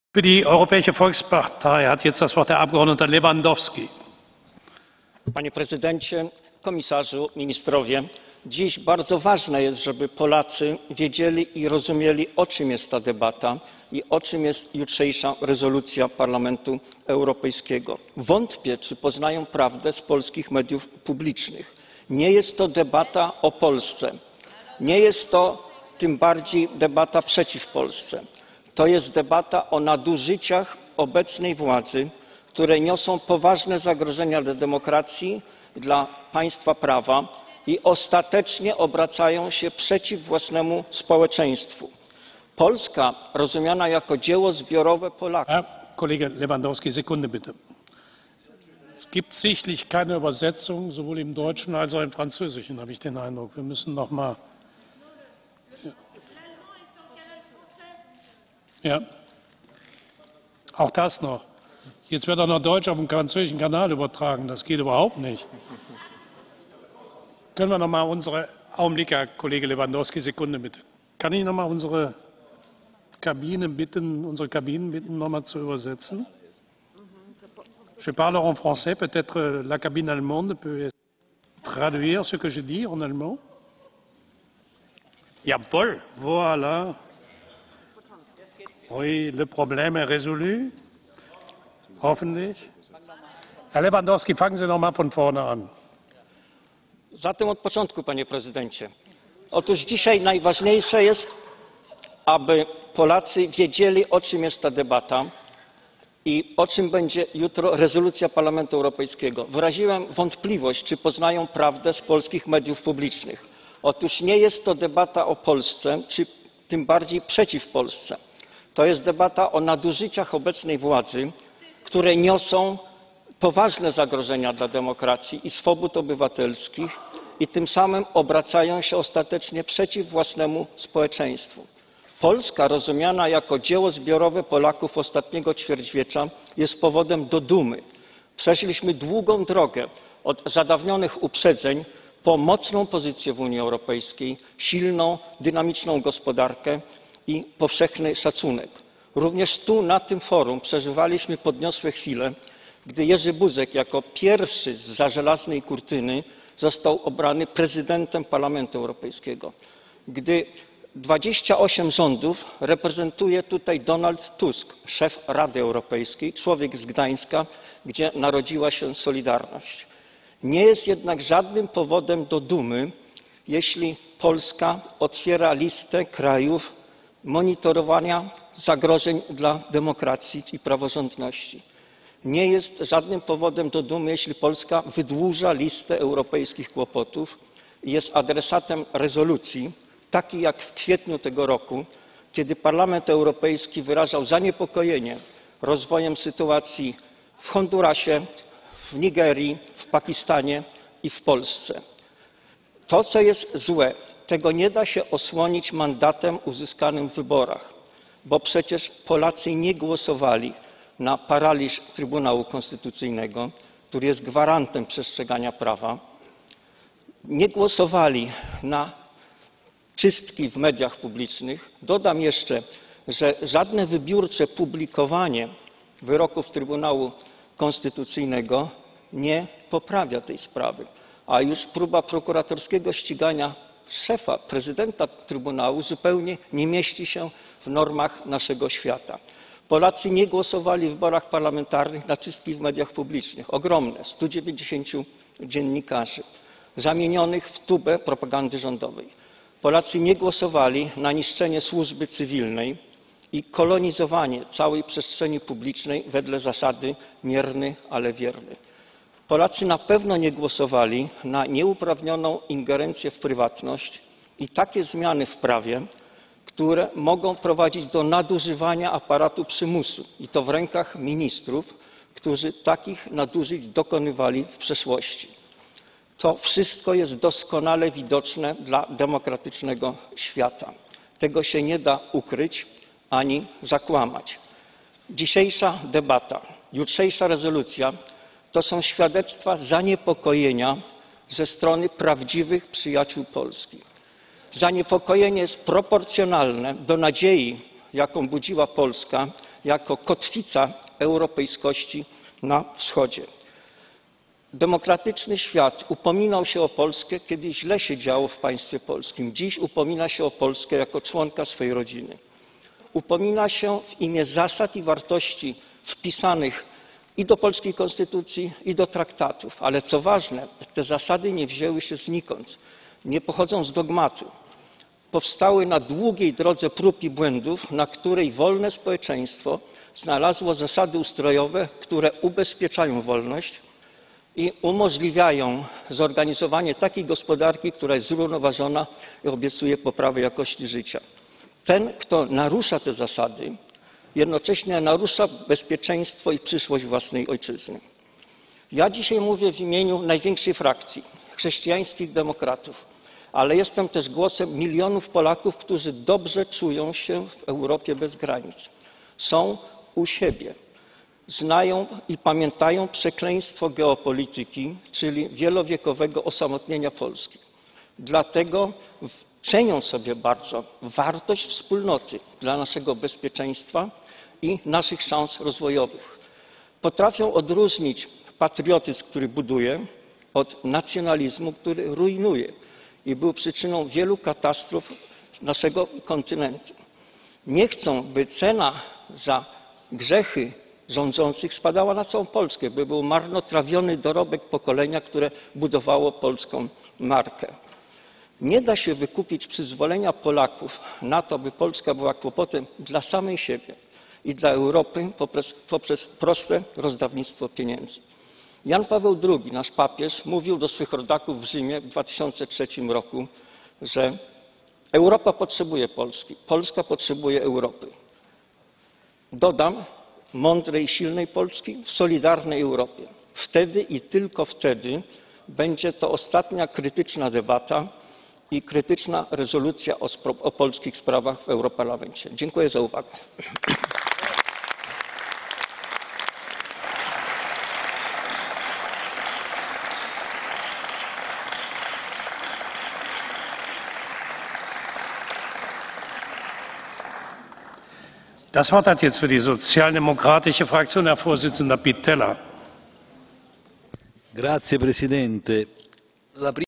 Für die Europäische Volkspartei hat jetzt das Wort der Abgeordnete Lewandowski. Panie prezydencie, komisarzu, ministrowie! Dziś bardzo ważne jest, żeby Polacy wiedzieli i rozumieli, o czym jest ta debata i o czym jest jutrzejsza rezolucja Parlamentu Europejskiego. Wątpię, czy poznają prawdę z polskich mediów publicznych. Nie jest to debata o Polsce. Nie jest to tym bardziej debata przeciw Polsce. To jest debata o nadużyciach obecnej władzy, które niosą poważne zagrożenia dla demokracji, dla państwa prawa i ostatecznie obracają się przeciw własnemu społeczeństwu. Polska rozumiana jako dzieło zbiorowe Polaków. Herr Kollege Lewandowski, Sekunde bitte. Es gibt sichtlich keine Übersetzung, sowohl im Deutschen als auch im Französischen, habe ich den Eindruck. Wir müssen noch mal. Ja. Auch das noch. Jetzt wird auch noch Deutsch auf dem französischen Kanal übertragen. Das geht überhaupt nicht. Können wir noch mal unsere Augenblick, Herr Kollege Lewandowski, Sekunde bitte. Kann ich noch mal unsere Kabinen bitten, noch mal zu übersetzen? Je parle en français, peut-être la cabine allemande peut traduire ce que je dis en allemand? Jawohl, voilà. Oui, le problème est résolu. Hoffentlich. Herr Lewandowski, fangen Sie noch mal von vorne an. Zatem od początku, panie prezydencie. Otóż dzisiaj najważniejsze jest, aby Polacy wiedzieli, o czym jest ta debata i o czym będzie jutro rezolucja Parlamentu Europejskiego. Wyraziłem wątpliwość, czy poznają prawdę z polskich mediów publicznych. Otóż nie jest to debata o Polsce, czy tym bardziej przeciw Polsce. To jest debata o nadużyciach obecnej władzy, które niosą poważne zagrożenia dla demokracji i swobód obywatelskich i tym samym obracają się ostatecznie przeciw własnemu społeczeństwu. Polska rozumiana jako dzieło zbiorowe Polaków ostatniego ćwierćwiecza jest powodem do dumy. Przeszliśmy długą drogę od zadawnionych uprzedzeń po mocną pozycję w Unii Europejskiej, silną, dynamiczną gospodarkę i powszechny szacunek. Również tu, na tym forum, przeżywaliśmy podniosłe chwile, gdy Jerzy Buzek jako pierwszy zza żelaznej kurtyny został obrany prezydentem Parlamentu Europejskiego. Gdy 28 rządów reprezentuje tutaj Donald Tusk, szef Rady Europejskiej, człowiek z Gdańska, gdzie narodziła się Solidarność. Nie jest jednak żadnym powodem do dumy, jeśli Polska otwiera listę krajów monitorowania zagrożeń dla demokracji i praworządności. Nie jest żadnym powodem do dumy, jeśli Polska wydłuża listę europejskich kłopotów i jest adresatem rezolucji, takiej jak w kwietniu tego roku, kiedy Parlament Europejski wyrażał zaniepokojenie rozwojem sytuacji w Hondurasie, w Nigerii, w Pakistanie i w Polsce. To, co jest złe, tego nie da się osłonić mandatem uzyskanym w wyborach, bo przecież Polacy nie głosowali na paraliż Trybunału Konstytucyjnego, który jest gwarantem przestrzegania prawa. Nie głosowali na czystki w mediach publicznych. Dodam jeszcze, że żadne wybiórcze publikowanie wyroków Trybunału Konstytucyjnego nie poprawia tej sprawy, a już próba prokuratorskiego ścigania szefa, prezydenta Trybunału zupełnie nie mieści się w normach naszego świata. Polacy nie głosowali w wyborach parlamentarnych na czystki w mediach publicznych. Ogromne, 190 dziennikarzy zamienionych w tubę propagandy rządowej. Polacy nie głosowali na niszczenie służby cywilnej i kolonizowanie całej przestrzeni publicznej wedle zasady mierny, ale wierny. Polacy na pewno nie głosowali na nieuprawnioną ingerencję w prywatność i takie zmiany w prawie, które mogą prowadzić do nadużywania aparatu przymusu i to w rękach ministrów, którzy takich nadużyć dokonywali w przeszłości. To wszystko jest doskonale widoczne dla demokratycznego świata. Tego się nie da ukryć ani zakłamać. Dzisiejsza debata, jutrzejsza rezolucja to są świadectwa zaniepokojenia ze strony prawdziwych przyjaciół Polski. Zaniepokojenie jest proporcjonalne do nadziei, jaką budziła Polska jako kotwica europejskości na wschodzie. Demokratyczny świat upominał się o Polskę, kiedy źle się działo w państwie polskim. Dziś upomina się o Polskę jako członka swej rodziny. Upomina się w imię zasad i wartości wpisanych i do polskiej konstytucji, i do traktatów. Ale co ważne, te zasady nie wzięły się znikąd, nie pochodzą z dogmatu. Powstały na długiej drodze prób i błędów, na której wolne społeczeństwo znalazło zasady ustrojowe, które ubezpieczają wolność i umożliwiają zorganizowanie takiej gospodarki, która jest zrównoważona i obiecuje poprawę jakości życia. Ten, kto narusza te zasady, jednocześnie narusza bezpieczeństwo i przyszłość własnej ojczyzny. Ja dzisiaj mówię w imieniu największej frakcji, chrześcijańskich demokratów, ale jestem też głosem milionów Polaków, którzy dobrze czują się w Europie bez granic. Są u siebie. Znają i pamiętają przekleństwo geopolityki, czyli wielowiekowego osamotnienia Polski. Dlatego cenią sobie bardzo wartość wspólnoty dla naszego bezpieczeństwa i naszych szans rozwojowych. Potrafią odróżnić patriotyzm, który buduje, od nacjonalizmu, który rujnuje i był przyczyną wielu katastrof naszego kontynentu. Nie chcą, by cena za grzechy rządzących spadała na całą Polskę, by był marnotrawiony dorobek pokolenia, które budowało polską markę. Nie da się wykupić przyzwolenia Polaków na to, by Polska była kłopotem dla samej siebie i dla Europy poprzez proste rozdawnictwo pieniędzy. Jan Paweł II, nasz papież, mówił do swych rodaków w Rzymie w 2003 roku, że Europa potrzebuje Polski, Polska potrzebuje Europy. Dodam, mądrej i silnej Polski w solidarnej Europie. Wtedy i tylko wtedy będzie to ostatnia krytyczna debata i krytyczna rezolucja o polskich sprawach w Europarlamencie. Dziękuję za uwagę. Das Wort hat jetzt für die sozialdemokratische Fraktion Herr Vorsitzender Pittella. Grazie Presidente.